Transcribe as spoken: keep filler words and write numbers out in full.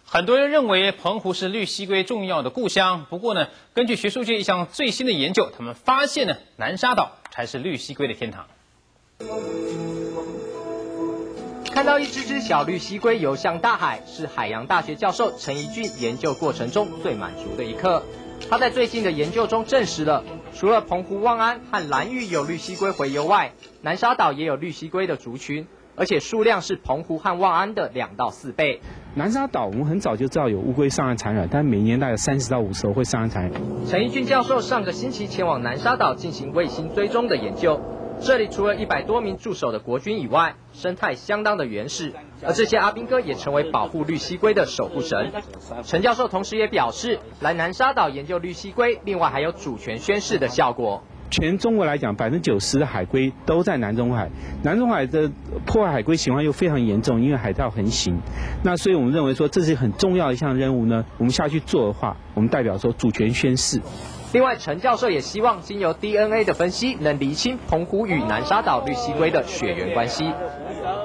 很多人认为澎湖是绿蜥龟重要的故乡，不过呢，根据学术界一项最新的研究，他们发现呢，南沙岛才是绿蜥龟的天堂。 看到一只只小绿蜥龟游向大海，是海洋大学教授陈怡俊研究过程中最满足的一刻。他在最近的研究中证实了，除了澎湖望安和兰屿有绿蜥龟洄游外，南沙岛也有绿蜥龟的族群，而且数量是澎湖和望安的两到四倍。 南沙岛我们很早就知道有乌龟上岸产卵，但每年大概三十到五十头会上岸产卵。 陈怡俊教授上个星期前往南沙岛进行卫星追踪的研究。这里除了一百多名驻守的国军以外，生态相当的原始，而这些阿兵哥也成为保护绿蜥龟的守护神。陈教授同时也表示，来南沙岛研究绿蜥龟，另外还有主权宣示的效果。 全中国来讲，百分之九十的海龟都在南中海。南中海的破坏海龟情况又非常严重，因为海盗横行。那所以我们认为说，这是很重要的一项任务呢。我们下去做的话，我们代表说主权宣示。 另外，陈教授也希望经由 D N A 的分析，能厘清澎湖与南沙岛绿蜥龟的血缘关系。